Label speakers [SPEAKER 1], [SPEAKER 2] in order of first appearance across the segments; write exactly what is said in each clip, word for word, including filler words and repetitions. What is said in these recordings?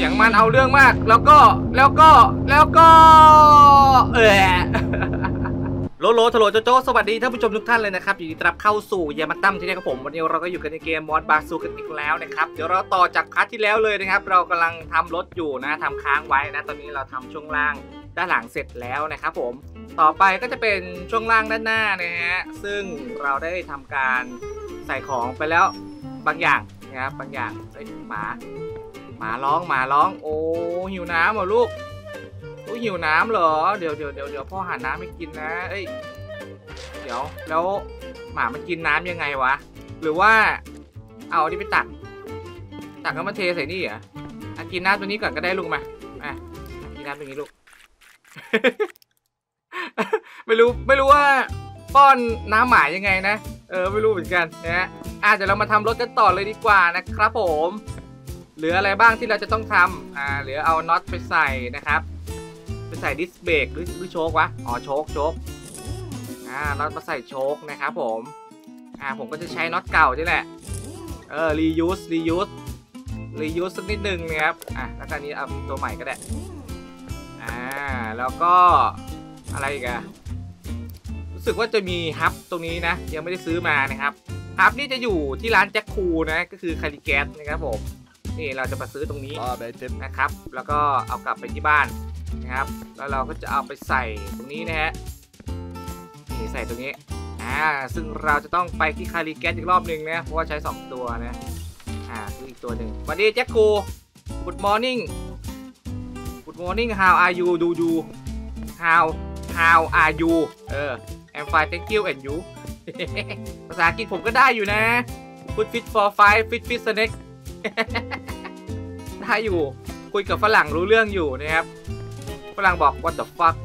[SPEAKER 1] สียงมันเอาเรื่องมากแล้วก็แล้วก็แล้วก็เออโลโลทโลโจโจสวัสดีท่านผู้ชมทุกท่านเลยนะครับยินดีต้อนรับเข้าสู่ยามาตั้มที่นี่ครับผมวันนี้เราก็อยู่กันในเกมมอสบาซูกันอีกแล้วนะครับเดี๋ยวเราต่อจากพาร์ทที่แล้วเลยนะครับเรากำลังทำรถอยู่นะทำค้างไว้นะตอนนี้เราทำช่วงล่างด้านหลังเสร็จแล้วนะครับผมต่อไปก็จะเป็นช่วงล่างด้านหน้านะฮะซึ่งเราได้ทำการใส่ของไปแล้วบางอย่างนะครับบางอย่างเฮ้ยหมาหมาร้องหมาร้องโอ้หิวน้ำเหรอลูกลูกหิวน้ำเหรอเดี๋ยวเดี๋ยวเดี๋ยวเดี๋ยวพ่อหาน้ำให้กินนะเอ้ยเดี๋ยวแล้วหมามันกินน้ำยังไงวะหรือว่าเอาที่ไปตักตักแล้วมันเทใส่นี่เหรออ่ะกินน้ำตัวนี้ก่อนก็ได้ลูกมาอ่ะกินน้ำตัวนี้ลูก ไม่รู้ไม่รู้ว่าป้อนน้ำหมายังไงนะเออไม่รู้เหมือนกันนะฮะอ่ะเดี๋ยวเรามาทำรถกันต่อเลยดีกว่านะครับผมเหลืออะไรบ้างที่เราจะต้องทำอ่าเหลือเอาน็อตไปใส่นะครับไปใส่ดิสเบรกหรือหรือโชควะอ๋อโชคโชคอ่าน็อตมาใส่โชคนะครับผมอ่าผมก็จะใช้น็อตเก่านี่แหละเออ reuse reuse reuse สักนิดนึงนะครับอ่ะแล้วก็นี้เอาตัวใหม่ก็ได้อ่าแล้วก็อะไรอีกอะรู้สึกว่าจะมีฮับตรงนี้นะยังไม่ได้ซื้อมานะครับฮับนี่จะอยู่ที่ร้านแจ็คคูนะก็คือคาริแกสนะครับผมนี่เราจะมาซื้อตรงนี้นะครับแล้วก็เอากลับไปที่บ้านนะครับแล้วเราก็จะเอาไปใส่ตรงนี้นะฮะนี่ใส่ตรงนี้อ่าซึ่งเราจะต้องไปที่คาริแกสอีกรอบหนึ่งนะเพราะว่าใช้สองตัวนะอ่าซื้ออีกตัวหนึ่งสวัสดีแจ็คคู Good morning Good morning how are you do you how how are you เออ I'm fine thank you and you ภาษาอังกฤษผมก็ได้อยู่นะ Good fit for five fit fit snake ได้อยู่คุยกับฝรั่งรู้เรื่องอยู่นะครับฝรั่งบอก what the fuck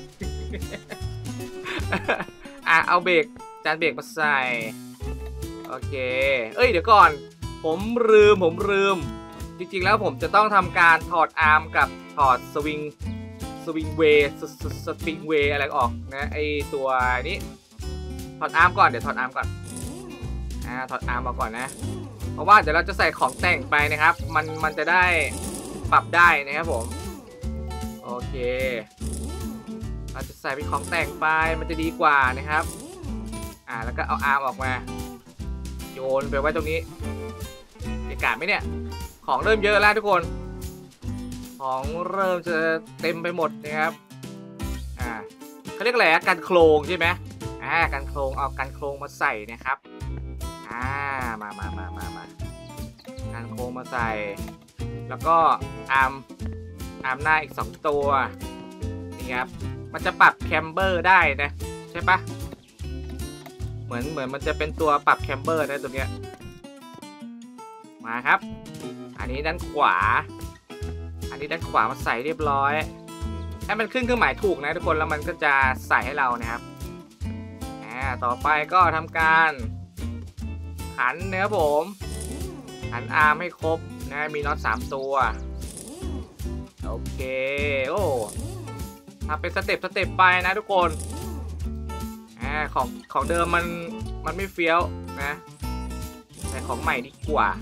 [SPEAKER 1] อ่ะเอาเบรกจานเบรกมาใส่โอเคเอ้ยเดี๋ยวก่อนผมลืมผมลืมจริงๆแล้วผมจะต้องทำการถอดอาร์มกับถอดสวิงสวิงเวย์สปริงเวย์อะไรออกนะไอตัวนี้ถอดอาร์มก่อนเดี๋ยวถอดอาร์มก่อนอ่าถอดอาร์มมาก่อนนะเพราะว่าเดี๋ยวเราจะใส่ของแต่งไปนะครับมันมันจะได้ปรับได้นะครับผมโอเคเราจะใส่เป็นของแต่งไปมันจะดีกว่านะครับอ่าแล้วก็เอาอาร์มออกมาโยนไปไว้ตรงนี้เกะกะไหมเนี่ยของเริ่มเยอะแล้วทุกคนของเริ่มจะเต็มไปหมดนะครับอ่าเขาเรียกอะไรกันโครงใช่ไหมอ่ากันโครงเอากันโครงมาใส่นะครับอ่ามามามามามากันโครงมาใส่แล้วก็อาร์มอาร์มหน้าอีกสองตัวนี่ครับมันจะปรับแคมเบอร์ได้นะใช่ปะเหมือนเหมือนมันจะเป็นตัวปรับแคมเบอร์นะตัวเนี้ยมาครับอันนี้ด้านขวาอันนี้ด้านขวามาใส่เรียบร้อยให้มันขึ้นเครื่องหมายถูกนะทุกคนแล้วมันก็จะใส่ให้เรานะครับอ่าต่อไปก็ทำการขันนะครับผมขันอาร์มให้ครบนะมีน็อตสามตัวโอเคโอ้ทำเป็นสเต็ปสเต็ปไปนะทุกคนอ่าของของเดิมมันมันไม่เฟี้ยวนะแต่ของใหม่ดีกว่า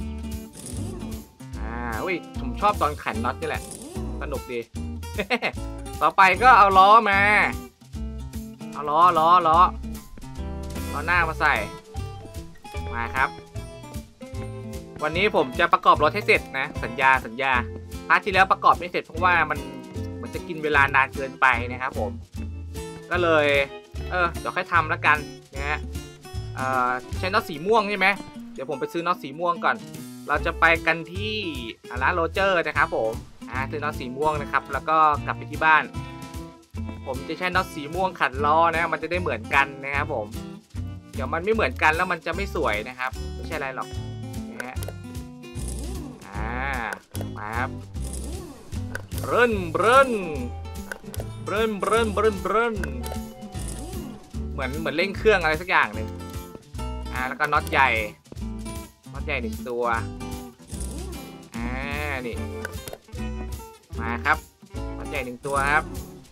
[SPEAKER 1] อ่าอุ้ยผมชอบตอนขันน็อตนี่แหละสนุกดี ต่อไปก็เอาล้อมาเอาล้อล้อล้อล้อหน้ามาใส่มาครับวันนี้ผมจะประกอบรถให้เสร็จนะสัญญาสัญญาพาร์ทที่แล้วประกอบไม่เสร็จเพราะว่ามันมันจะกินเวลานานเกินไปนะครับผมก็เลยเออเดี๋ยวค่อยทำแล้วกันนะฮะเอ่อใช้น็อตสีม่วงใช่ไหมเดี๋ยวผมไปซื้อน็อตสีม่วงก่อนเราจะไปกันที่ร้านโรเจอร์นะครับผมอ่าซื้อน็อตสีม่วงนะครับแล้วก็กลับไปที่บ้านผมจะใช้น็อตสีม่วงขัดล้อนะมันจะได้เหมือนกันนะครับผมเดี๋ยวมันไม่เหมือนกันแล้วมันจะไม่สวยนะครับไม่ใช่อะไรหรอกนะฮะอ่ามาครับเบิ้ลเบิ้ลเบิ้ลเบิ้ลเบิ้ลเบิ้ลเหมือนเหมือนเร่งเครื่องอะไรสักอย่างหนึ่งอ่าแล้วก็น็อตใหญ่น็อตใหญ่หนึ่งตัวอ่านี่มาครับน็อตใหญ่หนึ่งตัวครับ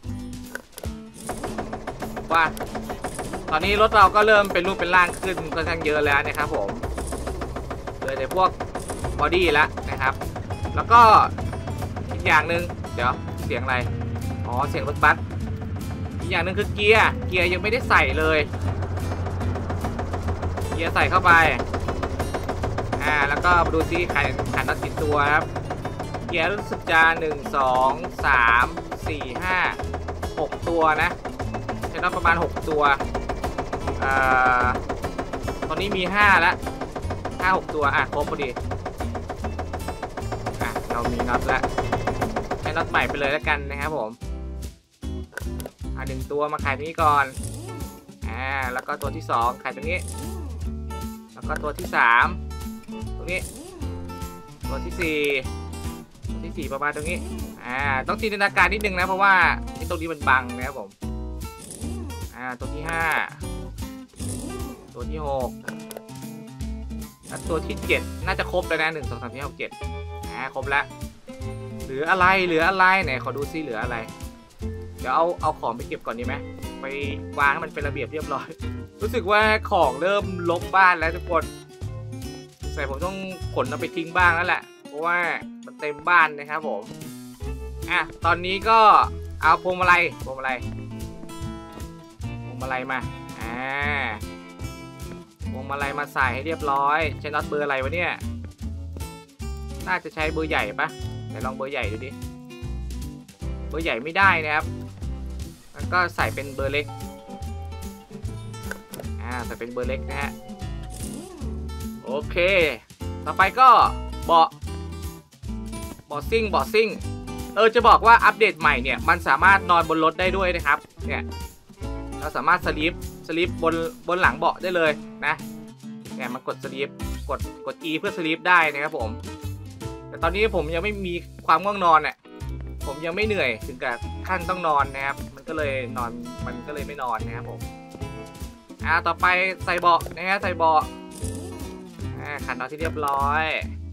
[SPEAKER 1] ว่าตอนนี้รถเราก็เริ่มเป็นรูปเป็นร่างขึ้นค่อนข้างเยอะแล้วนะครับผมเลยแต่พวกบอดี้แล้วนะครับแล้วก็อีกอย่างหนึ่งเดี๋ยวเสียงอะไรอ๋อเสียงรถบัสอีกอย่างหนึ่งคือเกียร์เกียร์ยังไม่ได้ใส่เลยเกียร์ใส่เข้าไปอ่าแล้วก็มาดูซิขันขันน็อตกี่ตัวครับเกียร์รู้สึกจะหนึ่งสองสามสี่ห้าหกตัวนะใช้น็อตประมาณหกตัวอ่าตอนนี้มีห้าแล้วห้าหกตัวอ่ะครบพอดีอ่ะเรามีน็อตแล้วใช้น็อตใหม่ไปเลยแล้วกันนะครับผมอ่ะหนึ่งตัวมาขายตรงนี้ก่อนอ่าแล้วก็ตัวที่สองขายตรงนี้แล้วก็ตัวที่สามตรงนี้ตัวที่สี่ตัวที่สี่ประมาณตรงนี้อ่าต้องจินตนาการนิดนึงนะเพราะว่าที่ตรงนี้มันบังนะครับผมอ่าตัวที่ห้าตัวที่หกและตัวที่เจ็ดน่าจะครบแล้วนะหนึ่งสองสามสี่ห้าหกเจ็ดอ่าครบแล้วเหลืออะไรเหลืออะไรไหนขอดูซิเหลืออะไรเดี๋ยวเอาเอาของไปเก็บก่อนดีไหมไปวางให้มันเป็นระเบียบเรียบร้อยรู้สึกว่าของเริ่มลกบ้านแล้วทุกคนใส่ผมต้องขนเอาไปทิ้งบ้างแล้วแหละเพราะว่ามันเต็มบ้านนะครับผมอ่ะตอนนี้ก็เอาพวงมาลัยพวงมาลัยพวงมาลัยมาอ่าพวงมาลัยมาใส่ให้เรียบร้อยใช้น็อตเบอร์อะไรวะเนี่ยน่าจะใช้เบอร์ใหญ่ปะไหนลองเบอร์ใหญ่ดูดิเบอร์ใหญ่ไม่ได้นะครับแล้วก็ใส่เป็นเบอร์เล็กอ่าใส่เป็นเบอร์เล็กนะฮะโอเคต่อไปก็เบาะเบาะซิ่งเบาะซิ่งเออจะบอกว่าอัปเดตใหม่เนี่ยมันสามารถนอนบนรถได้ด้วยนะครับเนี่ยเราสามารถสลีปสลีปบนบนหลังเบาะได้เลยนะเนี่ยมากดสลีปกดกด E เพื่อสลีปได้นะครับผมแต่ตอนนี้ผมยังไม่มีความง่วงนอนเนี่ยผมยังไม่เหนื่อยถึงกับขั้นต้องนอนนะครับมันก็เลยนอนมันก็เลยไม่นอนนะครับผมอ่าต่อไปใส่เบาะนะฮะใส่เบาะอ่าขันน็อตที่เรียบร้อย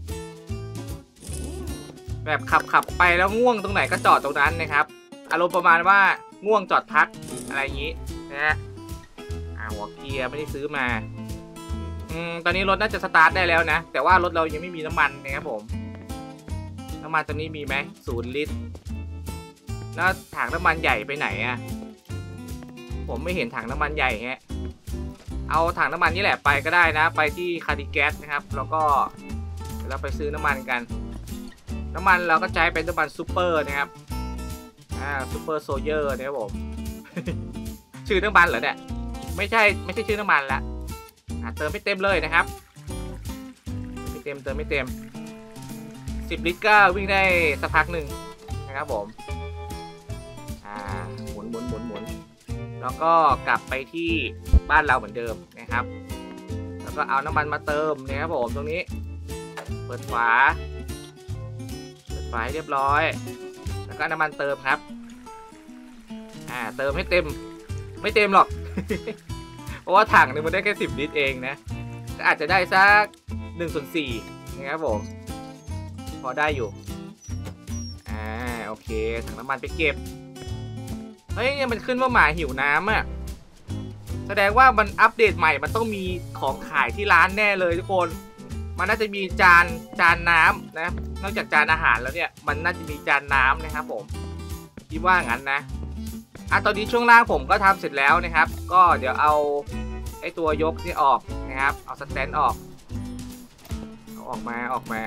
[SPEAKER 1] แบบขับขับไปแล้วง่วงตรงไหนก็จอดตรงนั้นนะครับอารมณ์ประมาณว่าง่วงจอดพักอะไรอย่างนี้นะฮะอ่าหัวเกียร์ไม่ได้ซื้อมาอืมตอนนี้รถน่าจะสตาร์ทได้แล้วนะแต่ว่ารถเรายังไม่มีน้ำมันนะครับผมน้ำมันตอนนี้มีไหมศูนย์ลิตรแล้วถังน้ำมันใหญ่ไปไหนอะผมไม่เห็นถังน้ำมันใหญ่ฮะเอาถังน้ำมันนี่แหละไปก็ได้นะไปที่คาร์ดิแก๊สนะครับแล้วก็เราไปซื้อน้ำมันกันน้ำมันเราก็ใช้เป็นน้ำมันซูเปอร์นะครับอ่าซูเปอร์โซเยอร์นะครับผม ชื่อน้ำมันเหรอเนี่ยไม่ใช่ไม่ใช่ชื่อน้ำมันละอ่าเติมไม่เต็มเลยนะครับไม่เต็มเติมไม่เต็มสิบลิตรก็วิ่งได้สักพักหนึ่งนะครับผมอ่าหมุนหมุนหมุนหมุนแล้วก็กลับไปที่บ้านเราเหมือนเดิมนะครับแล้วก็เอาน้ำมันมาเติมนะครับผมตรงนี้เปิดฝาเปิดฝาให้เรียบร้อยแล้วก็น้ำมันเติมครับอ่าเติมให้เต็มไม่เต็มหรอก เพราะว่าถังนึงมันได้แค่สิบลิตรเองนะก็อาจจะได้สักหนึ่งส่วนสี่นะครับผมพอได้อยู่อ่าโอเคถังน้ำมันไปเก็บเฮ้ยเนี่ยมันขึ้นว่าหมาหิวน้ำอ่ะแสดงว่ามันอัปเดตใหม่มันต้องมีของขายที่ร้านแน่เลยทุกคนมันน่าจะมีจานจานน้ำนะนอกจากจานอาหารแล้วเนี่ยมันน่าจะมีจานน้ำนะครับผมคิดว่างั้นนะอ่ะตอนนี้ช่วงล่างผมก็ทำเสร็จแล้วนะครับก็เดี๋ยวเอาไอ้ตัวยกนี่ออกนะครับเอาสแตนออกเอาออกมาออกมา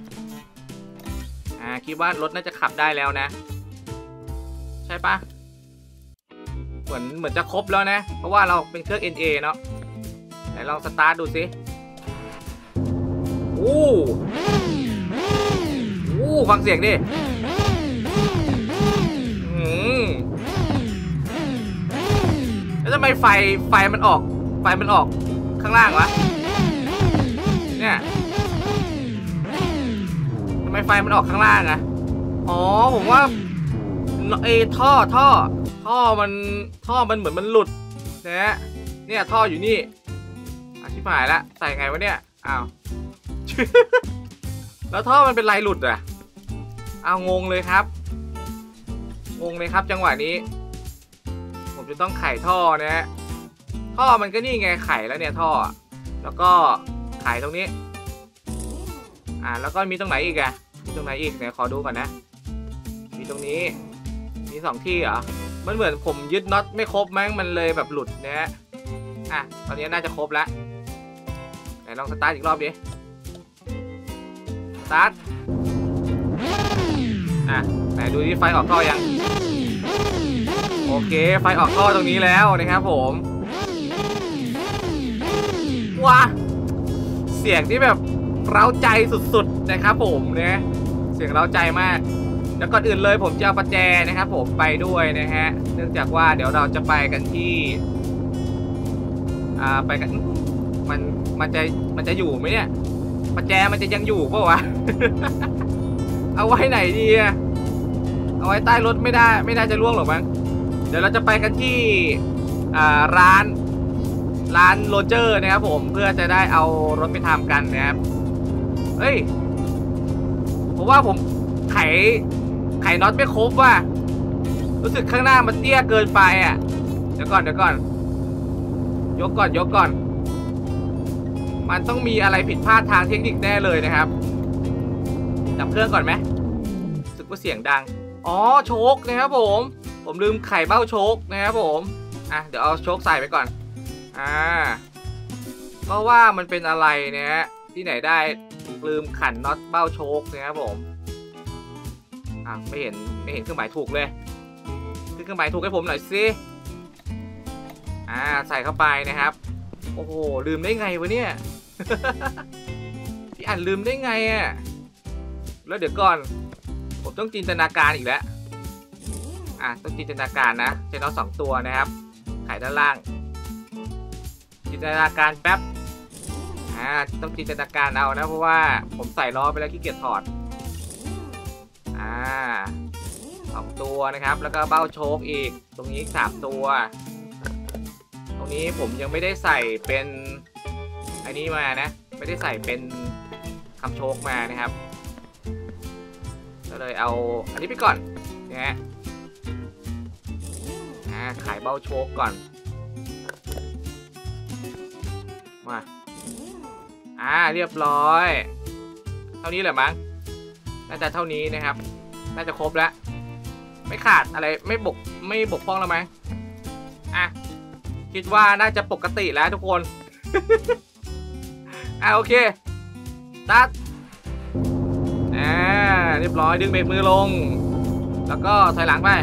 [SPEAKER 1] อ่าคิดว่ารถน่าจะขับได้แล้วนะใช่ปะเหมือนเหมือนจะครบแล้วนะเพราะว่าเราเป็นเครื่อง เอ็น เอ เนาะไหนลองสตาร์ทดูสิโอ้โหฟังเสียงดิอืมแล้วทำไมไฟไฟมันออกไฟมันออกข้างล่างวะเนี่ยทำไมไฟมันออกข้างล่างอะอ๋อผมว่าเอท่อท่อท่อมันท่อมันเหมือนมันหลุดนะฮะเนี่ยท่ออยู่นี่อธิบายละใส่ไงวะเนี่ยอ้าว แล้วท่อมันเป็นไรหลุดอ่ะอ้าวงงเลยครับงงเลยครับจังหวะนี้ผมจะต้องไขท่อนะฮะท่อมันก็นี่ไงไขแล้วเนี่ยท่อแล้วก็ไขตรงนี้อ่าแล้วก็มีตรงไหนอีกอะมีตรงไหนอีกเนี่ยขอดูก่อนนะมีตรงนี้มีสองที่เหรอมันเหมือนผมยึดน็อตไม่ครบมั้งมันเลยแบบหลุดนะฮะอ่ะตอนนี้น่าจะครบแล้วไหนลองสตาร์ทอีกรอบดิสตาร์ทอ่ะไหนดูที่ไฟออกท่อยังโอเคไฟออกท่อตรงนี้แล้วนะครับผมว้าเสียงที่แบบเร้าใจสุดๆนะครับผมเนี่ยเสียงเร้าใจมากแล้วก่อนอื่นเลยผมจะเอาประแจนะครับผมไปด้วยนะฮะเนื่องจากว่าเดี๋ยวเราจะไปกันที่อ่าไปกันมันมันจะมันจะอยู่ไหมเนี่ยประแจมันจะยังอยู่เปล่าวะ เอาไว้ไหนดีอะเอาไว้ใต้รถไม่ได้ไม่น่าจะล่วงหรอกมั้งเดี๋ยวเราจะไปกันที่อ่าร้านร้านโรเจอร์นะครับผมเพื่อจะได้เอารถไปทำกันนะครับเฮ้ยผมว่าผมไขไขน็อตไม่ครบว่ะรู้สึกข้างหน้ามันเตี้ยเกินไปอ่ะเดี๋ยวก่อนเดี๋ยวก่อนยกก่อนยกก่อนมันต้องมีอะไรผิดพลาดทางเทคนิคแน่เลยนะครับดับเครื่องก่อนไหมรู้สึกว่าเสียงดังอ๋อโชคนะครับผมผมลืมไขเบ้าโชคนะครับผมอ่ะเดี๋ยวเอาโชคใส่ไปก่อนอ่าเพราะว่ามันเป็นอะไรเนี่ยที่ไหนได้ลืมขันน็อตเบ้าโชคนะครับผมอ่ะไม่เห็นไม่เห็นเครื่องหมายถูกเลยขึ้นเครื่องหมายถูกให้ผมหน่อยสิอ่าใส่เข้าไปนะครับโอ้โหลืมได้ไงวะเนี่ย พี่อ่านลืมได้ไงอ่ะแล้วเดี๋ยวก่อนผมต้องจินตนาการอีกแล้วอ่ะต้องจินตนาการนะใช้น็อตสองตัวนะครับไขด้านล่างจินตนาการแป๊บอ่าต้องจินตนาการเอานะเพราะว่าผมใส่ล้อไปแล้วขี้เกียจถอดอ่าสองตัวนะครับแล้วก็เบ้าโชคอีกตรงนี้สามตัวตรงนี้ผมยังไม่ได้ใส่เป็นอันนี้มานะไม่ได้ใส่เป็นคำโชคมานะครับก็เลยเอาอันนี้ไปก่อนนะฮะอ่าขายเบ้าโชคก่อนมาอ่าเรียบร้อยเท่านี้แหละมั้งน่าจะเท่านี้นะครับน่าจะครบแล้วไม่ขาดอะไรไม่บกไม่บกพร่องแล้วมั้งอ่ะคิดว่าน่าจะปกติแล้วทุกคน อ่ะโอเคตัดอ่าเรียบร้อยดึงเบรกมือลงแล้วก็ถอยหลังไป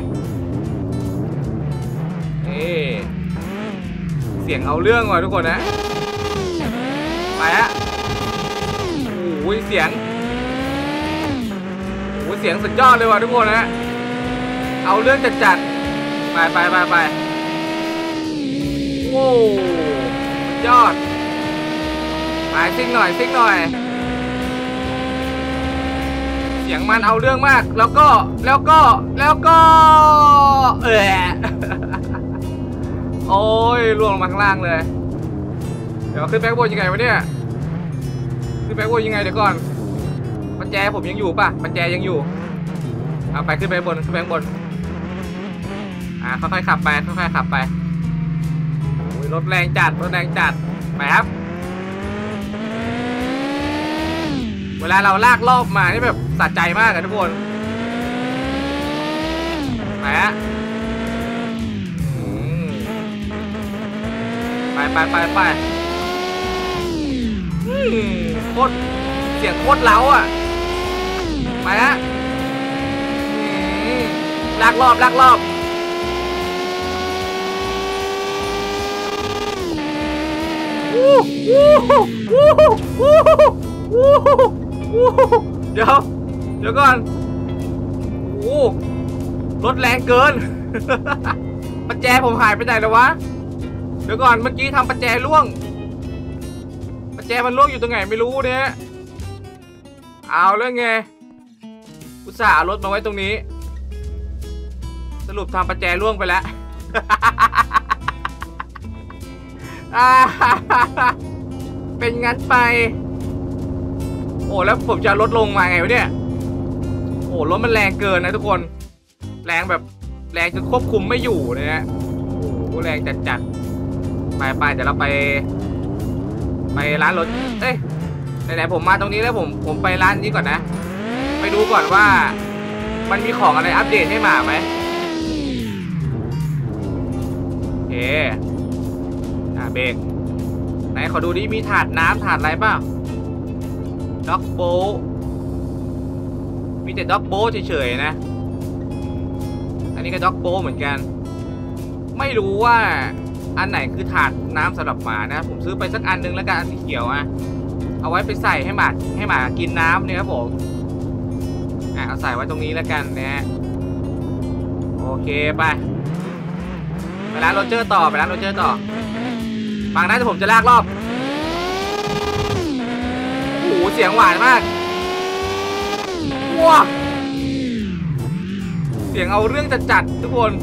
[SPEAKER 1] นี่เสียงเอาเรื่องว่ะทุกคนนะไปฮะโอ้ยเสียงโอ้ยเสียงสุดยอดเลยว่ะทุกคนนะเอาเรื่องจัดจัดไปไปไปไปโอ้สุดยอดไปซิ่งหน่อยซิ่งหน่อยเสียงมันเอาเรื่องมากแล้วก็แล้วก็แล้วก็เออ โอ้ยล่วงลงมาข้างล่างเลยเดี๋ยวขึ้นแบ็คโบยังไงวะเนี่ยขึ้นแบ็คโบยังไงเดี๋ยวก่อนปัจแจผมยังอยู่ป่ะปัจแจยังอยู่เอาไปขึ้นไปบนขึ้นไปบนอ่าค่อยๆขับไปค่อยๆขับไปโอ้ยรถแรงจัดรถแรงจัดไปครับเวลาเราลากรอบมานี่แบบสะใจมากอะทุกคนไปฮะไปไปไปไปโคตรเสียงโคตรเล้าอ่ะไปฮะลากรอบลากรอบเดี๋ยวเดี๋ยวก่อนโอ้รถแรงเกินประแจผมหายไปไหนแล้ววะเดี๋ยวก่อนเมื่อกี้ทำประแจล่วงประแจมันล่วงอยู่ตรงไหนไม่รู้เนี่ยเอาเรื่องไงอุตส่าห์เอารถมาไว้ตรงนี้สรุปทำประแจล่วงไปแล้ว เป็นงั้นไปโอ้แล้วผมจะลดลงมาไงวะเนี่ยโอ้รถมันแรงเกินนะทุกคนแรงแบบแรงจนควบคุมไม่อยู่นะฮะโอ้แรงจัดๆไปไปเดี๋ยวเราไปไปร้านรถเอ้ยไหนๆผมมาตรงนี้แล้วผมผมไปร้านนี้ก่อนนะไปดูก่อนว่ามันมีของอะไรอัปเดตให้หมาไหมโอเคอ่าเบรกไหนขอดูดิมีถาดน้ำถาดอะไรบ้างด็อกโบมีแต่ด็อกโบเฉยๆนะอันนี้ก็ด็อกโบเหมือนกันไม่รู้ว่าอันไหนคือถาดน้ำสำหรับหมานะผมซื้อไปสักอันนึงแล้วกันอันสีเขียวอะเอาไว้ไปใส่ให้หมาให้หมากินน้ำเนี่ยครับผมอ่ะเอาใส่ไว้ตรงนี้แล้วกันนะโอเคไปไปร้านโรเจอร์ต่อไปร้านโรเจอร์ต่อฟังนะแต่ผมจะลากรอบโอ้โหเสียงหวานมากว้าเสียงเอาเรื่องจัดจัดทุกคน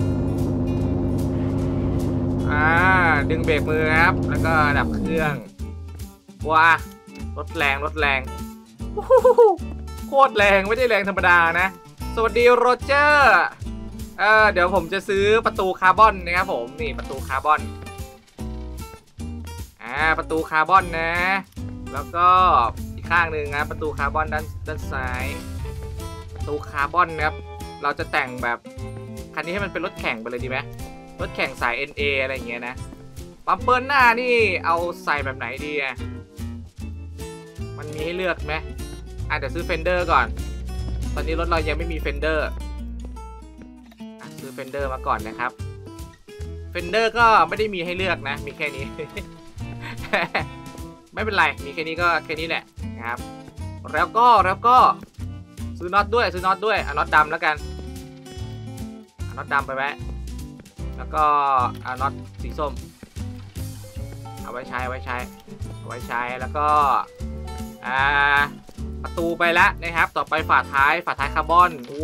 [SPEAKER 1] อ่าดึงเบรกมือครับแล้วก็ดับเครื่องว้ารถแรงรถแรงโคตรแรงไม่ได้แรงธรรมดานะสวัสดีโรเจอร์เออเดี๋ยวผมจะซื้อประตูคาร์บอนนะครับผมนี่ประตูคาร์บอนอ่าประตูคาร์บอนนะแล้วก็อีกข้างหนึ่งนะประตูคาร์บอนด้านด้านซ้ายประตูคาร์บอนนะครับเราจะแต่งแบบคันนี้ให้มันเป็นรถแข่งไปเลยดีไหมรถแข่งสาย เอ็น เอ อะไรอย่างเงี้ยนะบัมเปอร์หน้านี่เอาใส่แบบไหนดีอ่ะมันมีให้เลือกไหมอ่ะเดี๋ยวซื้อเฟนเดอร์ก่อนตอนนี้รถเรายังไม่มีเฟนเดอร์ซื้อเฟนเดอร์มาก่อนนะครับเฟนเดอร์ก็ไม่ได้มีให้เลือกนะมีแค่นี้ ไม่เป็นไรมีแค่นี้ก็แค่นี้แหละนะครับแล้วก็แล้วก็ซื้อน็อตด้วยซื้อน็อตด้วยเอาน็อตดำแล้วกันเอาน็อตดำไปไหมแล้วก็เอาน็อตสีส้มเอาไว้ใช้ไว้ใช้เอาไว้ใช้แล้วก็อ่าประตูไปแล้วนะครับต่อไปฝาท้ายฝาท้ายคาร์บอนโอ้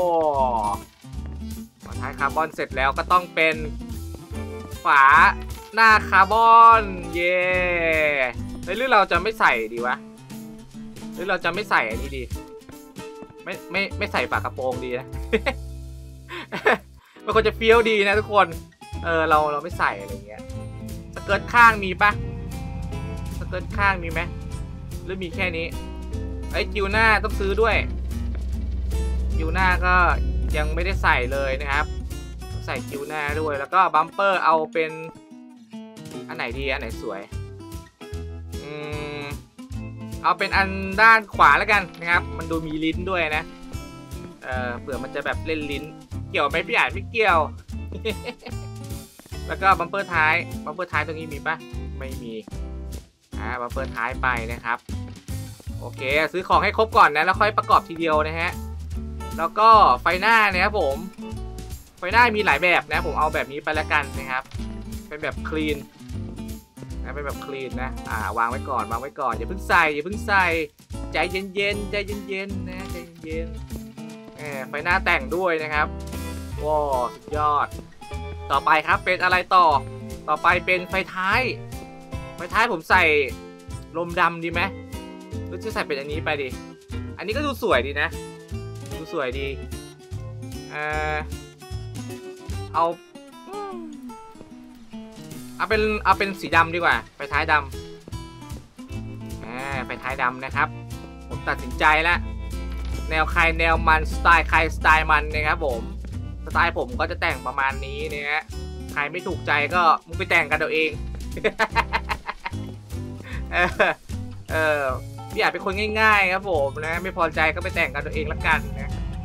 [SPEAKER 1] ฝาท้ายคาร์บอนเสร็จแล้วก็ต้องเป็นฝาหน้าคาร์บอนเย่หรือเราจะไม่ใส่ดีวะหรือเราจะไม่ใส่อันนี้ดีไม่ไม่ไม่ใส่ฝากระโปรงดีนะ มันควรจะเฟี้ยวดีนะทุกคนเออเราเราไม่ใส่อะไรเงี้ยสเกิร์ตข้างมีปะสเกิร์ตข้างมีไหมหรือมีแค่นี้ไอ้กิวหน้าต้องซื้อด้วยกิวหน้าก็ยังไม่ได้ใส่เลยนะครับใส่กิวหน้าด้วยแล้วก็บัมเปอร์เอาเป็นอันไหนดีอันไหนสวยอืมเอาเป็นอันด้านขวาแล้วกันนะครับมันดูมีลิ้นด้วยนะเออเผื่อมันจะแบบเล่นลิ้นเกี่ยวไหมพี่อ่านไม่เกี่ยว แล้วก็บัมเปอร์ท้ายบัมเปอร์ท้ายตรงนี้มีปะไม่มีอ่าบัมเปอร์ท้ายไปนะครับโอเคซื้อของให้ครบก่อนนะแล้วค่อยประกอบทีเดียวนะฮะแล้วก็ไฟหน้านะครับผมไฟหน้ามีหลายแบบนะผมเอาแบบนี้ไปแล้วกันนะครับเป็นแบบคลีนนะเป็นแบบคลีนนะอ่าวางไว้ก่อนวางไว้ก่อนอย่าเพิ่งใส่อย่าเพิ่งใส่ใจเย็นๆใจเย็นๆนะใจเย็นๆเออไฟหน้าแต่งด้วยนะครับว้าวสุดยอดต่อไปครับเป็นอะไรต่อต่อไปเป็นไฟท้ายไฟท้ายผมใส่ลมดำดีไหมหรือจะใส่เป็นอันนี้ไปดิอันนี้ก็ดูสวยดีนะดูสวยดีเออเอาเอาเป็นเอาเป็นสีดำดีกว่าไฟท้ายดำอ่าไฟท้ายดำนะครับผมตัดสินใจแล้วแนวใครแนวมันสไตล์ใครสไตล์มันนะครับผมสไตล์ผมก็จะแต่งประมาณนี้นะฮะใครไม่ถูกใจก็มึงไปแต่งกันเอาเอง เออเออพี่อาจเป็นคนง่ายๆครับผมนะไม่พอใจก็ไปแต่งกันตัวเองละกันนะ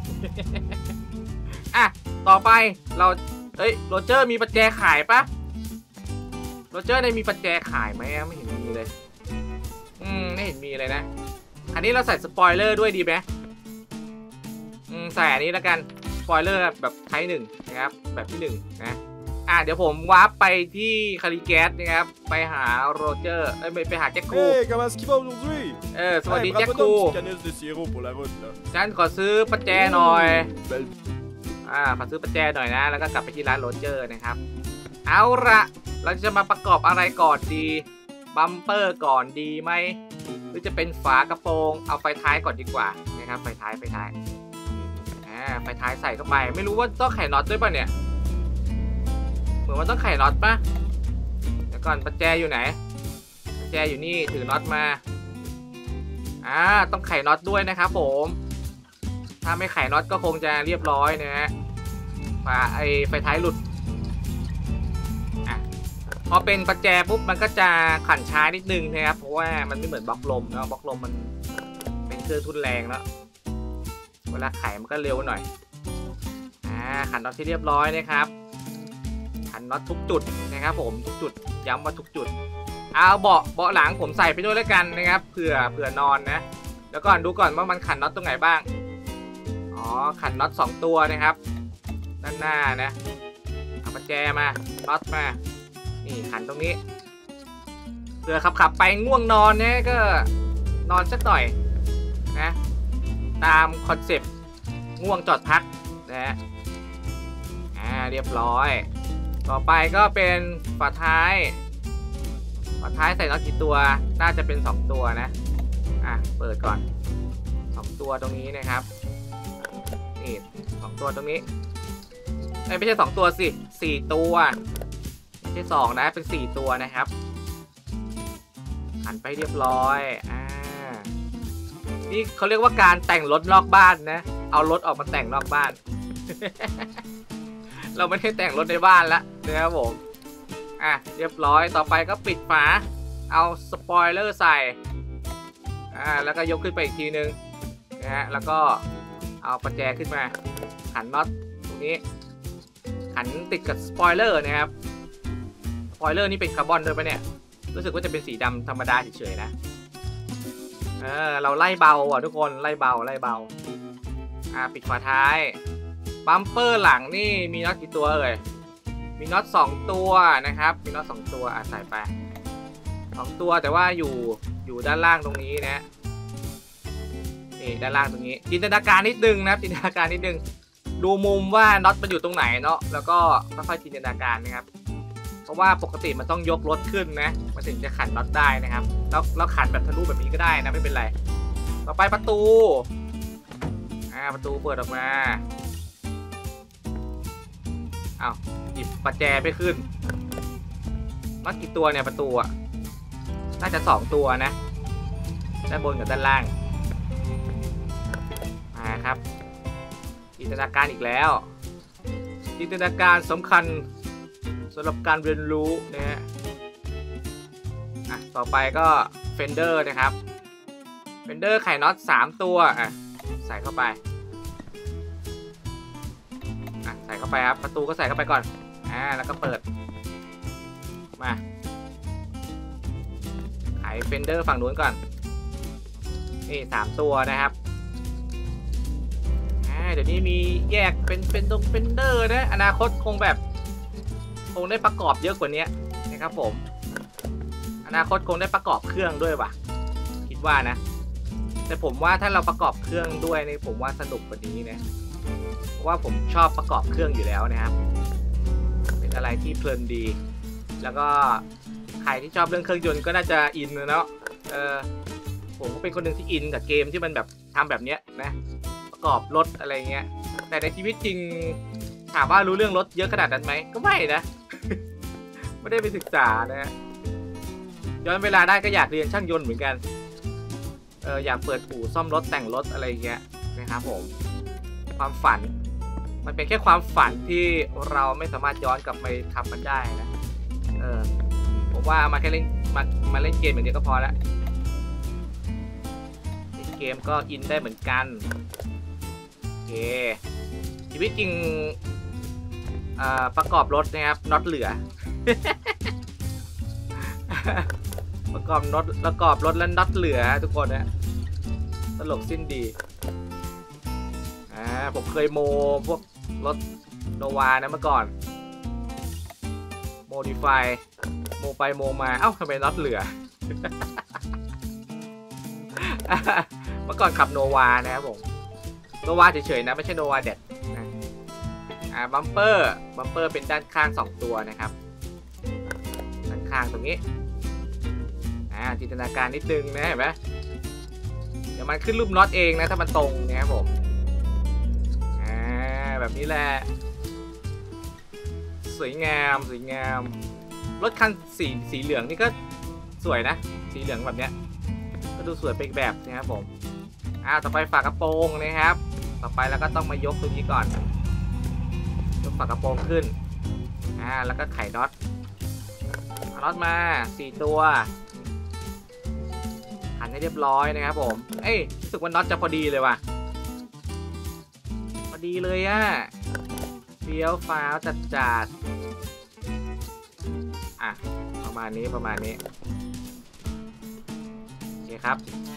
[SPEAKER 1] อ่ะต่อไปเราเอ้ยโรเจอร์มีประแจขายปะโรเจอร์ได้มีประแจขายไหมไม่เห็นมีเลยอืมไม่เห็นมีเลยนะอันนี้เราใส่สปอยเลอร์ด้วยดีไหมอืมใส่อันนี้แล้วกันสปอยเลอร์แบบไทป์หนึ่งนะครับแบบที่หนึ่งนะอ่ะเดี๋ยวผมวาร์ปไปที่คาริแกสนะครับไปหาโรเจอร์เอ้ยไปหาแจ็คคูเออสวัสดีแจ็คคูฉันขอซื้อประแจหน่อยอ่าขอซื้อประแจหน่อยนะแล้วก็กลับไปที่ร้านโรเจอร์นะครับเอาละเราจะมาประกอบอะไรก่อนดีบัมเปอร์ก่อนดีไหมหรือจะเป็นฝากระโปรงเอาไฟท้ายก่อนดีกว่านะครับไฟท้ายไฟท้ายอ่าไฟท้ายใส่เข้าไปไม่รู้ว่าต้องไขน็อตด้วยป่ะเนี่ยเหมือนว่าต้องไขน็อตป่ะเดี๋ยวก่อนประแจอยู่ไหนประแจอยู่นี่ถือน็อตมาอ่าต้องไขน็อตด้วยนะครับผมสุดท้าไม่ไขน็อตก็คงจะเรียบร้อยนะฮะฝาไอไฟท้ายหลุดอ่ะพอเป็นประแจปุ๊บมันก็จะขันช้านิดนึงนะครับเพราะว่ามันไม่เหมือนบล็อกลมนะบล็อกลมมันเป็นเครื่องทุนแรงแล้วเวลาไขมันก็เร็วหน่อยอ่าขันน็อตที่เรียบร้อยนะครับขันน็อตทุกจุดนะครับผมทุกจุดย้ำว่าทุกจุดเอาเบาะเบาะหลังผมใส่ไปด้วยแล้วกันนะครับเผื่อเผื่อนอนนะแล้วก่อนดูก่อนว่ามันขันน็อตตรงไหนบ้างอ๋อขันน็อตสองตัวนะครับด้านหน้านะเอาประแจมาน็อตมานี่ขันตรงนี้เผื่อขับขับไปง่วงนอนเนี่ยก็นอนสักหน่อยนะตามคอนเซปต์ง่วงจอดพักนะอ่าเรียบร้อยต่อไปก็เป็นฝาท้ายฝาท้ายใส่น็อตกี่ตัวน่าจะเป็นสองตัวนะอ่ะเปิดก่อนสองตัวตรงนี้นะครับนี่สองตัวตรงนี้ไม่ใช่สองตัวสิสี่ตัวไม่ใช่สองนะเป็นสี่ตัวนะครับหันไปเรียบร้อยอ่านี่เขาเรียกว่าการแต่งรถนอกบ้านนะเอารถออกมาแต่งนอกบ้าน เราไม่ได้แต่งรถในบ้านละนะครับผมอ่ะเรียบร้อยต่อไปก็ปิดฝาเอาสปอยเลอร์ใส่อ่าแล้วก็ยกขึ้นไปอีกทีนึงนะฮะแล้วก็เอาประแจขึ้นมาขันน็อตตรงนี้ขันติดกับสปอยเลอร์นะครับสปอยเลอร์นี่เป็นคาร์บอนด้วยปะเนี่ยรู้สึกว่าจะเป็นสีดำธรรมดาเฉยๆนะเออเราไล่เบาอ่ะทุกคนไล่เบาไล่เบาอ่าปิดฝาท้ายบัมเปอร์หลังนี่มีน็อตกี่ตัวเอ่ยมีน็อตสองตัวนะครับมีน็อตสองตัวอ่ะใส่ไปสองตัวแต่ว่าอยู่อยู่ด้านล่างตรงนี้นะนี่ด้านล่างตรงนี้จินตนาการนิดนึงนะจินตนาการนิดนึงดูมุมว่าน็อตมันอยู่ตรงไหนเนาะแล้วก็ค่อยๆจินตนาการนะครับเพราะว่าปกติมันต้องยกรถขึ้นนะมันถึงจะขันน็อตได้นะครับแล้วแล้วขันแบบทะลุแบบนี้ก็ได้นะไม่เป็นไรต่อไปประตูอ่าประตูเปิดออกมาอ้าวหยิบประแจไปขึ้นน็อตกี่ตัวเนี่ยประตูอ่ะน่าจะสองตัวนะด้านบนกับด้านล่างมาครับจินตนาการอีกแล้วจินตนาการสำคัญสำหรับการเรียนรู้นะฮะอ่ะต่อไปก็เฟนเดอร์นะครับเฟนเดอร์ไขน็อตสามตัวอ่ะใส่เข้าไปอ่ะใส่เข้าไปครับประตูก็ใส่เข้าไปก่อนอ่าแล้วก็เปิดมาไขเฟนเดอร์ฝั่งนู้นก่อนนี่สามตัวนะครับเดี๋ยวนี้มีแยกเป็นเป็นตรงเฟนเดอร์นะอนาคตคงแบบคงได้ประกอบเยอะกว่านี้นะครับผมอนาคตคงได้ประกอบเครื่องด้วยว่ะคิดว่านะแต่ผมว่าถ้าเราประกอบเครื่องด้วยนี่ผมว่าสนุกกว่านี้นะเพราะว่าผมชอบประกอบเครื่องอยู่แล้วนะครับเป็นอะไรที่เพลินดีแล้วก็ใครที่ชอบเรื่องเครื่องยนต์ก็น่าจะอินเนาะเออผมก็เป็นคนหนึ่งที่อินกับเกมที่มันแบบทำแบบเนี้ยนะประกอบรถอะไรเงี้ยแต่ในชีวิตจริงถามว่ารู้เรื่องรถเยอะขนาดนั้นไหมก็ไม่นะ ไม่ได้ไปศึกษานะย้อนเวลาได้ก็อยากเรียนช่างยนต์เหมือนกันเอออยากเปิดอู่ซ่อมรถแต่งรถอะไรเงี้ยนะครับผมความฝันมันเป็นแค่ความฝันที่เราไม่สามารถย้อนกลับไปทำมันได้นะเออผมว่ามาแค่เล่นมามาเล่นเกมอย่างเดียวก็พอแล้วเล่นเกมก็อินได้เหมือนกันโอเคชีวิตจริงประกอบรถนะครับน็อตเหลือ ประกอบน็อตประกอบรถแล้วน็อตเหลือทุกคนนะตลกสิ้นดีอ่าผมเคยโมพวกรถโนวานะเมื่อก่อนโมดิฟายโมไปโมมาเอ้าทำไมน็อตเหลือ เมื่อก่อนขับโนวานะครับผมโนวาเฉยๆนะไม่ใช่โนวาเด็ดนะอ่าบัมเปอร์บัมเปอร์เป็นด้านข้างสองตัวนะครับด้านข้างตรงนี้อ่าจินตนาการนิดนึงนะเห็นไหมเดี๋ยวมันขึ้นรูปน็อตเองนะถ้ามันตรงนะครับผมอ่าแบบนี้แหละสวยงามสวยงามรถคันสีสีเหลืองนี่ก็สวยนะสีเหลืองแบบเนี้ยก็ดูสวยไปอีกแบบนะครับผมอ่าต่อไปฝากระโปรงนะครับต่อไปแล้วก็ต้องมายกตรงนี้ก่อนยกฝากระโปรงขึ้นอ่าแล้วก็ไขน็อตเอาน็อตมาสี่ตัวหันให้เรียบร้อยนะครับผมเอ้ยรู้สึกว่าน็อตจะพอดีเลยว่ะพอดีเลยอะเฟี้ยวฟ้าวจัดจัดอ่ะประมาณนี้ประมาณนี้โอเคครับ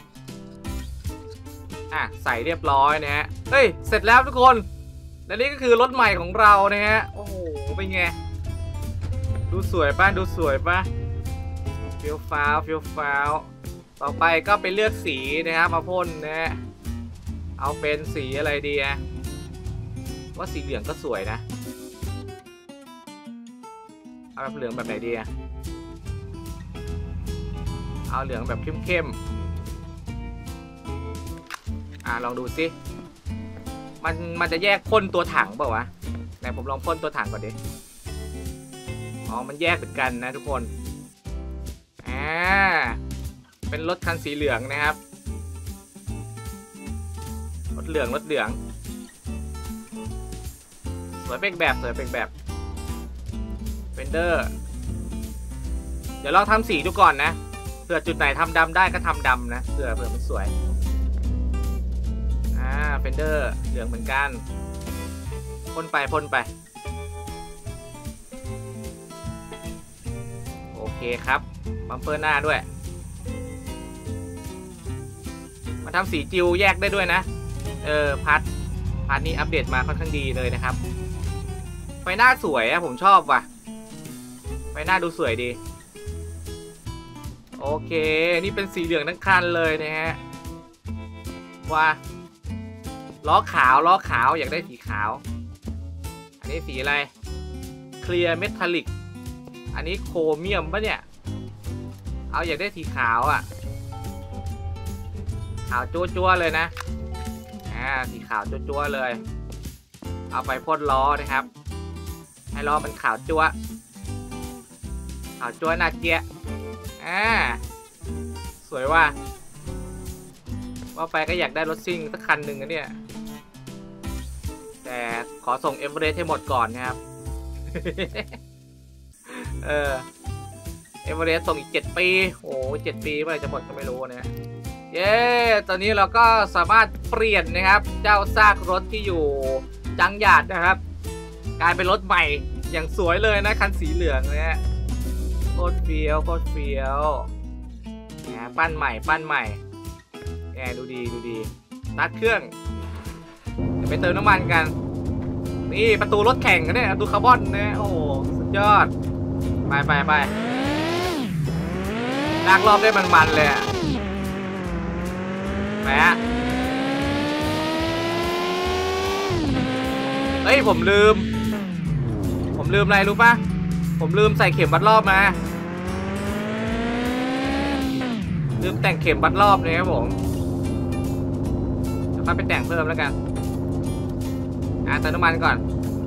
[SPEAKER 1] อ่ะใส่เรียบร้อยนะฮะเฮ้ยเสร็จแล้วทุกคนและนี่ก็คือรถใหม่ของเรานะฮะโอ้โหเป็นไงดูสวยป่ะดูสวยป่ะเฟี้ยวฟ้าวเฟี้ยวฟ้าวต่อไปก็ไปเลือกสีนะครับมาพ่นนะฮะเอาเป็นสีอะไรดีอะว่าสีเหลืองก็สวยนะเอาแบบเหลืองแบบไหนดีอะเอาเหลืองแบบเข้มๆอ่าลองดูสิมันมันจะแยกพ่นตัวถังเปล่าวะไหนผมลองพ่นตัวถังก่อนดิอ๋อมันแยกเหมือนกันนะทุกคนอ่าเป็นรถคันสีเหลืองนะครับรถเหลืองรถเหลืองสวยเป็นแบบสวยเป็นแบบเฟนเดอร์เดี๋ยวลองทำสีดูก่อนนะเผื่อจุดไหนทำดำได้ก็ทำดำนะเผื่อเผื่อมันสวยอ่าเฟนเดอร์เหลืองเหมือนกันพ่นไปพ่นไปโอเคครับบัมเปอร์หน้าด้วยมาทำสีจิวแยกได้ด้วยนะเออพัดพัดนี้อัปเดตมาค่อนข้างดีเลยนะครับไฟหน้าสวยอะผมชอบว่ะไฟหน้าดูสวยดีโอเคนี่เป็นสีเหลืองทั้งคันเลยนะฮะว่าล้อขาวล้อขาวอยากได้สีขาวอันนี้สีอะไรเคลียร์เมทัลลิกอันนี้โครเมียมปะเนี่ยเอาอยากได้สีขาวอ่ะขาวจั๊วๆเลยนะอ่าสีขาวจั๊วๆเลยเอาไปพ่นล้อนะครับให้ล้อมันขาวจั๊วขาวจั๊วหน้าเจี๊ยะอ่าสวยว่ะว่าไปก็อยากได้รถซิ่งสักคันหนึ่งนะเนี่ยแต่ขอส่งเอเวอเรสต์ให้หมดก่อนนะครับ เออเอเวอเรสต์ส่งอีกเจ็ดปีโอ้เจ็ดปีเมื่อไหร่จะหมดก็ไม่รู้นะเย้ตอนนี้เราก็สามารถเปลี่ยนนะครับเจ้าซากรถที่อยู่จังหยาดนะครับกลายเป็นรถใหม่อย่างสวยเลยนะคันสีเหลืองเนี่ยโคตรเฟี้ยวโคตรเฟี้ยวนะปั้นใหม่ปั้นใหม่แหมดูดีดูดีตัดเครื่องเดี๋ยวไปเติมน้ำมันกันนี่ประตูรถแข่งกันเนี่ยประตูคาร์บอนนะโอ้โหสุดยอดไปไปไปลากรอบได้มันๆเลยอะแหมเฮ้ยผมลืมผมลืมอะไรรู้ปะผมลืมใส่เข็มวัดรอบมาลืมแต่งเข็มวัดรอบเลยครับผมเดี๋ยวค่อยไปแต่งเพิ่มแล้วกันอ่ะเติมน้ำมันก่อน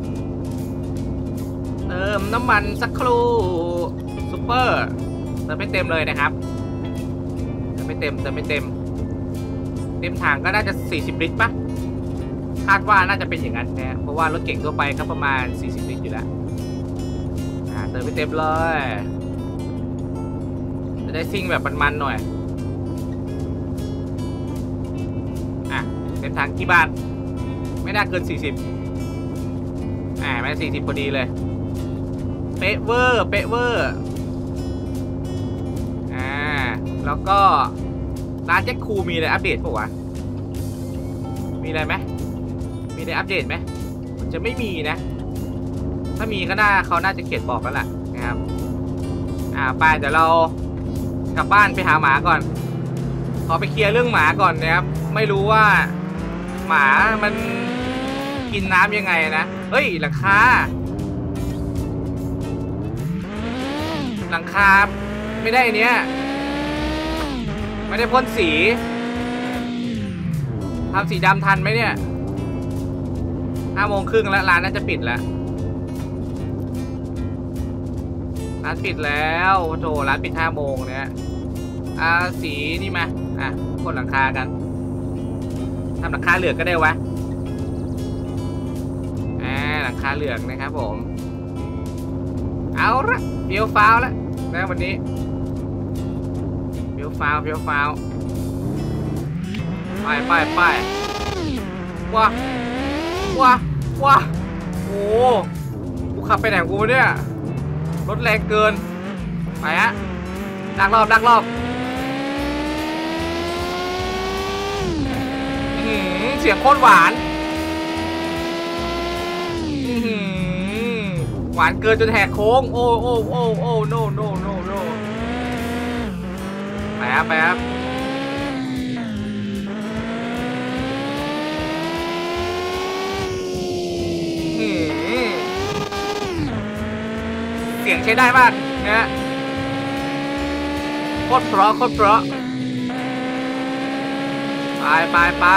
[SPEAKER 1] เติมน้ำมันสักครู่ซุปเปอร์เติมไม่เต็มเลยนะครับเติมไม่เต็มเติมไม่เต็มเต็มถังก็น่าจะสี่สิบลิตรปะคาดว่าน่าจะเป็นอย่างนั้นนะเพราะว่ารถเก่งทั่วไปก็ประมาณสี่สิบลิตรอยู่แล้วอ่าเติมไม่เต็มเลยจะได้ซิ่งแบบมันๆหน่อยอ่ะเต็มถังกี่บาทไม่น่าเกินสี่สิบอ่าไม่สี่สิบพอดีเลยเป๊ะเวอร์เป๊ะเวอร์อ่าแล้วก็ร้านแจ็คคูมีอะไรอัปเดตป่าวะมีอะไรไหมมีอะไรอัปเดตไหมมันจะไม่มีนะถ้ามีก็น่าเขาน่าจะเขียนบอกแล้วล่ะนะครับอ่าไปเดี๋ยวเรากลับบ้านไปหาหมาก่อนขอไปเคลียร์เรื่องหมาก่อนนะครับไม่รู้ว่าหมามันกินน้ำยังไงนะเฮ้ยหลังคาหลังคาไม่ได้เนี้ยไม่ได้พ่นสีทำสีดำทันไหมเนี่ยห้าโมงครึ่งแล้วร้านน่าจะปิดแล้วร้านปิดแล้วโอ้โหร้านปิดห้าโมงเนี่ยอ่าสีนี่มาอ่ะพ่นหลังคากันทำหลังคาเหลืองก็ได้วะคาเหลืองนะครับผมเอาละเฟี้ยวฟ้าวแล้วนะวันนี้เฟี้ยวฟ้าวเฟี้ยวฟ้าวไปไปไปว้าว้าว้าโอ้กูขับไปไหนกูเนี่ยรถแรงเกินไปฮะดักรอบดักรอบเสียงโคตรหวานหวานเกินจนแหกโค้งโอ้โอ้โอ้โอ้โนโนโนโนไปครับไปครับเสียงใช้ได้มากนะโคตรเพราะโคตรเพราะไปไปไป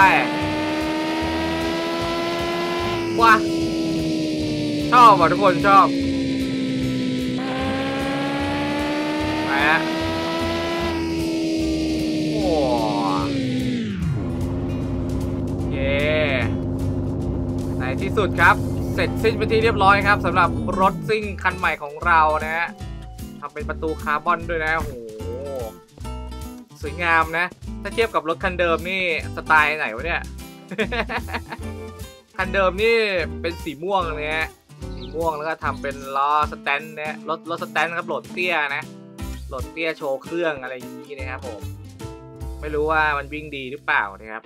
[SPEAKER 1] ว้าชอบว่ะทุกคนชอบไปฮะโอ้เย่ในที่สุดครับเสร็จสิ้นเป็นที่เรียบร้อยครับสำหรับรถซิ่งคันใหม่ของเรานะฮะทำเป็นประตูคาร์บอนด้วยนะโอ้โหสวยงามนะถ้าเทียบกับรถคันเดิมนี่สไตล์ไหนวะเนี่ยคันเดิมนี่เป็นสีม่วงเนี่ยสีม่วงแล้วก็ทำเป็นล้อสแตนเนี่ยรถรถสแตนครับโหลดเตี้ยนะโหลดเตี้ยโชว์เครื่องอะไรอย่างนี้นะครับผมไม่รู้ว่ามันวิ่งดีหรือเปล่านะครับ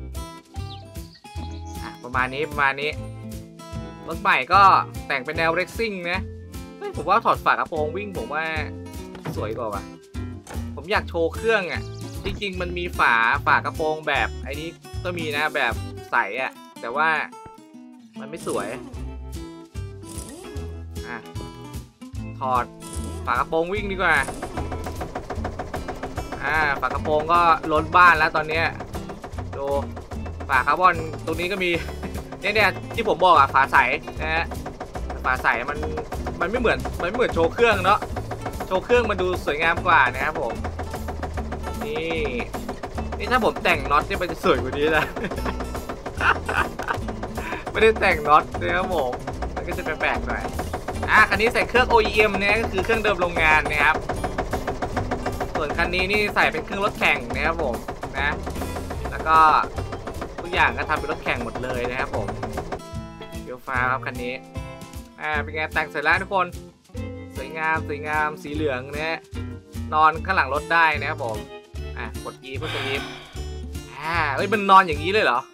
[SPEAKER 1] ประมาณนี้ประมาณนี้รถใหม่ก็แต่งเป็นแนวเรซซิ่งนะผมว่าถอดฝากระโปรงวิ่งผมว่าสวยกว่าว่ะผมอยากโชว์เครื่องอ่ะจริงๆมันมีฝาฝากระโปรงแบบไอ้นี้ก็มีนะแบบใสอ่ะแต่ว่ามันไม่สวยอ่ะถอดฝากระโปรงวิ่งดีกว่าอ่าฝากระโปรงก็ล้นบ้านแล้วตอนนี้ดูฝาคาร์บอนตรงนี้ก็มีเนี่ยเนี่ยที่ผมบอกอ่ะฝาใสนะฮะฝาใสมันมันไม่เหมือนมันไม่เหมือนโชว์เครื่องเนาะโชว์เครื่องมันดูสวยงามกว่านะครับผมนี่นี่ถ้าผมแต่งน็อตนี่มันจะสวยกว่านี้นะไม่ได้แต่งน็อตนะครับผมมันก็จะแปลกๆหน่อยอ่ะคันนี้ใส่เครื่อง โอ อี เอ็ม เนี่ยก็คือเครื่องเดิมโรงงานนะครับส่วนคันนี้นี่ใส่เป็นเครื่องรถแข่งนะครับผมนะแล้วก็ทุกอย่างก็ทำเป็นรถแข่งหมดเลยนะครับผมเดี๋ยวฟ้าครับคันนี้อ่าเป็นไงแต่งเสร็จแล้วทุกคนสวยงามสวยงามสีเหลืองเนี่ยนอนข้างหลังรถได้นะครับผมอ่ะกด E เพื่อสลิปอ่าเฮ้ยมันนอนอย่างนี้เลยเหรอ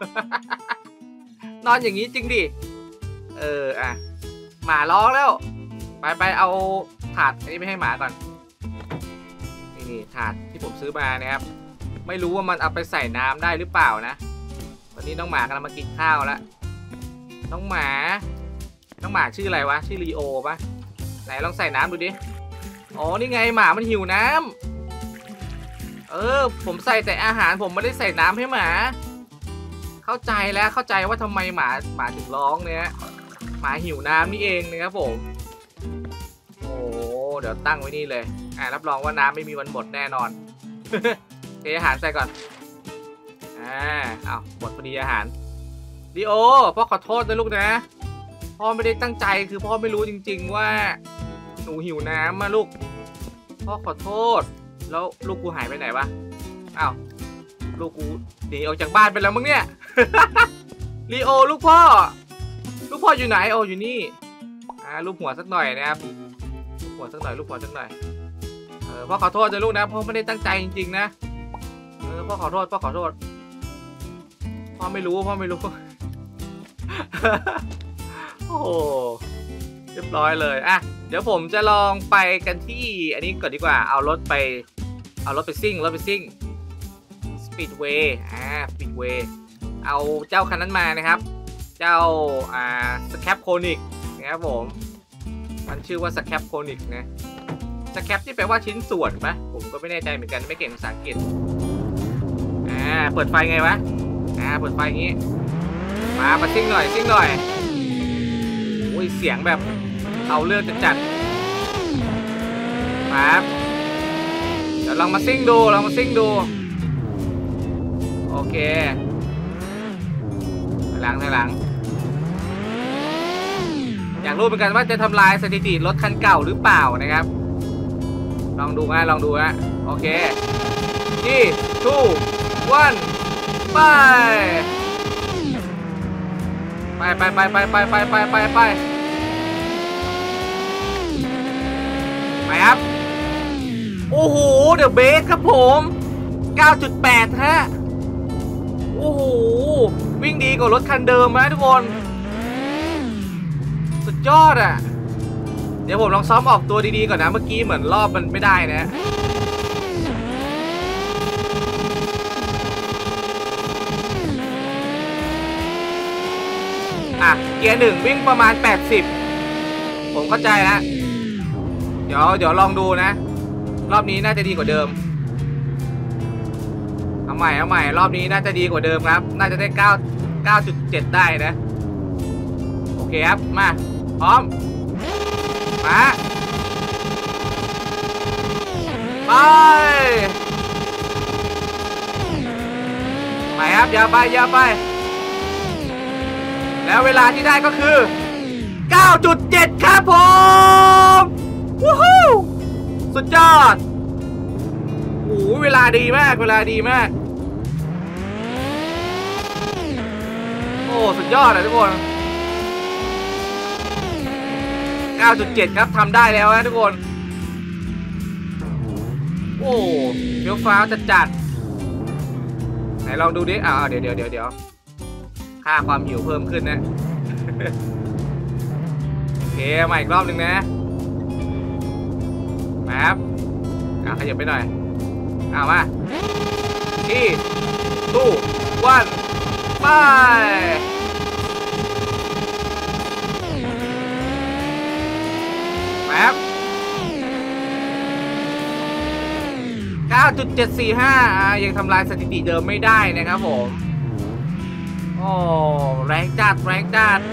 [SPEAKER 1] นอนอย่างนี้จริงดิเอออ่ะหมาร้องแล้วไปไปเอาถาดอันนี้ไปให้หมาก่อนนี่นี่ถาดที่ผมซื้อมานะครับไม่รู้ว่ามันเอาไปใส่น้ำได้หรือเปล่านะตอนนี้น้องหมากำลังมากินข้าวแล้วน้องหมาน้องหมาชื่ออะไรวะชื่อลีโอปะไหนลองใส่น้ำดูดิอ๋อนี่ไงหมามันหิวน้ำเออผมใส่แต่อาหารผมไม่ได้ใส่น้ำให้หมาเข้าใจแล้วเข้าใจว่าทำไมหมาหมาถึงร้องเนี่ยหมาหิวน้ำนี่เองนะครับผมโอ้เดี๋ยวตั้งไว้นี่เลยอ่ารับรองว่าน้ำไม่มีวันหมดแน่นอน เทอาหารใส่ก่อนอ่าเอาหมดพอดีอาหารลีโอพ่อขอโทษนะลูกนะพ่อไม่ได้ตั้งใจคือพ่อไม่รู้จริงๆว่าหนูหิวน้ำมาลูกพ่อขอโทษแล้วลูกกูหายไปไหนวะอ้าวลูกกูหนีออกจากบ้านไปแล้วมึงเนี่ยลีโอลูกพ่อลูกพ่ออยู่ไหนโออยู่นี่อ่าลูกหัวสักหน่อยนะครับลูกหัวสักหน่อยลูกหัวสักหน่อยเออพ่อขอโทษนะลูกนะพ่อไม่ได้ตั้งใจจริงๆนะเออพ่อขอโทษพ่อขอโทษพ่อไม่รู้พ่อไม่รู้ โอ้เรียบร้อยเลยอ่ะเดี๋ยวผมจะลองไปกันที่อันนี้ก่อนดีกว่าเอารถไปเอารถไปซิ่งรถไปซิ่งสปีดเวย์อ่าสปีดเวย์เอาเจ้าคันนั้นมานะครับเจ้าอ่าสแคปโคนิกนะครับผมมันชื่อว่าสแคปโคนิกนะสแคปที่แปลว่าชิ้นส่วนปะผมก็ไม่แน่ใจเหมือนกันไม่เก่งภาษาอังกฤษอ่าเปิดไฟไงวะอ่าเปิดไฟอย่างงี้มามาซิ่งหน่อยซิ่งหน่อยโอ้ยเสียงแบบเอาเรื่องจะจัดครับเดี๋ยวลองมาซิ่งดูลองมาซิ่งดูโอเคถอยหลังถอยหลังอยากรู้เหมือนกันว่าจะทำลายสถิติรถคันเก่าหรือเปล่านะครับลองดูนะลองดูนะโอเคที่ทูวันไปไปไปไปไปไปไปไปไปไปไปครับโอ้โหเดอะเบสครับผม เก้าจุดแปด ฮะโอ้โหวิ่งดีกว่ารถคันเดิมนะทุกคนสุดยอดอ่ะเดี๋ยวผมลองซ้อมออกตัวดีๆก่อนนะเมื่อกี้เหมือนรอบมันไม่ได้นะอ่ะเกียร์หนึ่งวิ่งประมาณแปดสิบผมเข้าใจแล้วเดี๋ยวเดี๋ยวลองดูนะรอบนี้น่าจะดีกว่าเดิมเอาใหม่เอาใหม่รอบนี้น่าจะดีกว่าเดิมครับน่าจะได้เก้า เก้าจุดเจ็ด ได้นะโอเคครับมาพร้อมมาไปไปครับอย่าไปอย่าไปแล้วเวลาที่ได้ก็คือ เก้าจุดเจ็ด ครับผมวู้ฮู้สุดยอดโอ้เวลาดีมากเวลาดีมากโอ้สุดยอดเลยทุกคน เก้าจุดเจ็ด ครับทำได้แล้วนะทุกคนโอ้เฟี้ยวฟ้าวจัดจัดไหนลองดูดิอ่าเดี๋ยวเดี๋ยวเดี๋ยวเดี๋ยวค่าความหิวเพิ่มขึ้นนะ โอเคมาอีกรอบหนึ่งนะมาครับอ่ะขยับไปหน่อยเอามาที่ตู้วันไปครับ เก้าจุดเจ็ดสี่ห้า อ่ะยังทำลายสถิติเดิมไม่ได้นะครับผมโอ้แรงจัดแรงจัด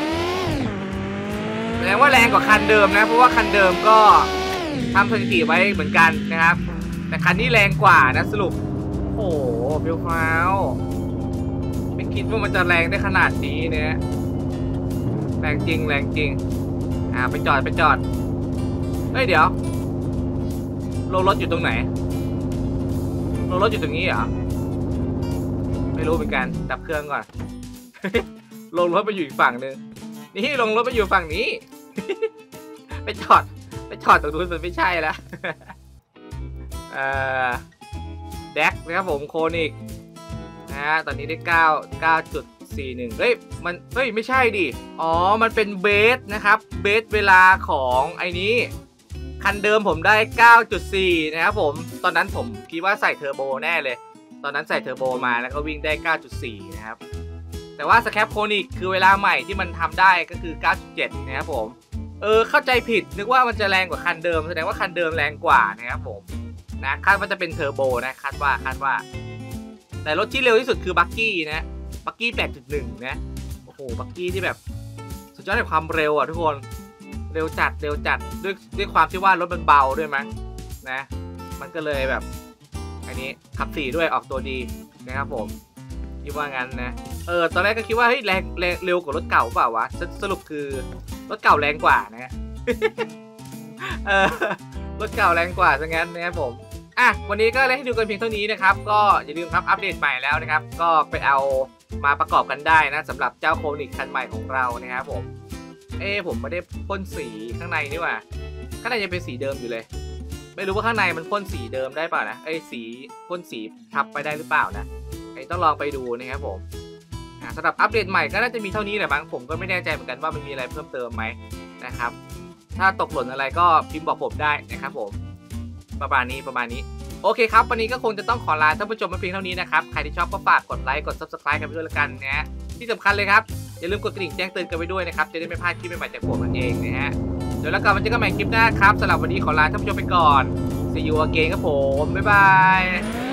[SPEAKER 1] แสดงว่าแรงกว่าคันเดิมนะเพราะว่าคันเดิมก็ทำสถิติไว้เหมือนกันนะครับแต่คันนี้แรงกว่านะสรุปโอ้โหเฟี้ยวฟ้าวไม่คิดว่ามันจะแรงได้ขนาดนี้เนี่ยแรงจริงแรงจริงอ่าไปจอดไปจอดเฮ้ยเดี๋ยวโลรถอยู่ตรงไหนโลรถอยู่ตรงนี้เหรอไม่รู้เหมือนกันดับเครื่องก่อน ลงรถไปอยู่อีกฝั่งนึงนี่ลงรถไปอยู่ฝั่งนี้ ไปจอดไปจอดตรงนู้นมันไม่ใช่ละ เอ่อแดกนะครับผมโคนิกนะฮะตอนนี้ได้เก้า เก้าจุดสี่หนึ่ง เฮ้ยมันเฮ้ยไม่ใช่ดิอ๋อมันเป็นเบสนะครับเบสเวลาของไอ้นี้คันเดิมผมได้ เก้าจุดสี่ นะครับผมตอนนั้นผมคิดว่าใส่เทอร์โบแน่เลยตอนนั้นใส่เทอร์โบมาแล้วก็วิ่งได้ เก้าจุดสี่ นะครับแต่ว่าสแคปโคนิกคือเวลาใหม่ที่มันทำได้ก็คือ เก้าจุดเจ็ด นะครับผมเออเข้าใจผิดนึกว่ามันจะแรงกว่าคันเดิมแสดงว่าคันเดิมแรงกว่านะครับผมนะคาดว่าจะเป็นเทอร์โบนะคาดว่าคาดว่าแต่รถที่เร็วที่สุดคือบักกี้นะบักกี้ แปดจุดหนึ่ง นะโอ้โหบักกี้ที่แบบสุดยอดในความเร็วอ่ะทุกคนเร็วจัดเร็วจัดด้วยด้วยความที่ว่ารถมันเบาด้วยมั้งนะมันก็เลยแบบอันนี้ขับสี่ด้วยออกตัวดีนะครับผมคิดว่างั้นนะเออตอนแรกก็คิดว่าเฮ้ยแรงแรงเร็วกว่ารถเก่าเปล่าวะสรุปคือรถเก่าแรงกว่านะ เออรถเก่าแรงกว่าซะงั้นนะครับผมอ่ะวันนี้ก็เลยให้ดูกันเพียงเท่านี้นะครับก็อย่าลืมครับอัปเดตใหม่แล้วนะครับก็ไปเอามาประกอบกันได้นะสำหรับเจ้าโคนิกคันใหม่ของเรานะครับผมเอ้ผมไม่ได้พ่นสีข้างในนี่หว่าข้างในยังเป็นสีเดิมอยู่เลยไม่รู้ว่าข้างในมันพ่นสีเดิมได้เปล่านะไอ้สีพ่นสีทับไปได้หรือเปล่านะไอ้ต้องลองไปดูนะครับผมสำหรับอัปเดตใหม่ก็น่าจะมีเท่านี้แหละบางผมก็ไม่แน่ใจเหมือนกันว่ามันมีอะไรเพิ่มเติมไหมนะครับถ้าตกหล่นอะไรก็พิมพ์บอกผมได้นะครับผมประมาณนี้ประมาณนี้โอเคครับวันนี้ก็คงจะต้องขอลาท่านผู้ชมมาเพียงเท่านี้นะครับใครที่ชอบก็ฝากกดไลค์กด ซับสไครบ์ กันไปด้วยละกันนะฮะที่สำคัญเลยครับอย่าลืมกดกระดิ่งแจ้งเตือนกันไปด้วยนะครับจะได้ไม่พลาดคลิปใหม่ๆจากผมนั่นเองนะฮะเดี๋ยวแล้วกันมันจะก็ใหม่คลิปหน้าครับสำหรับวันนี้ขอลาท่านผู้ชมไปก่อน see you again ครับผมบ๊ายบาย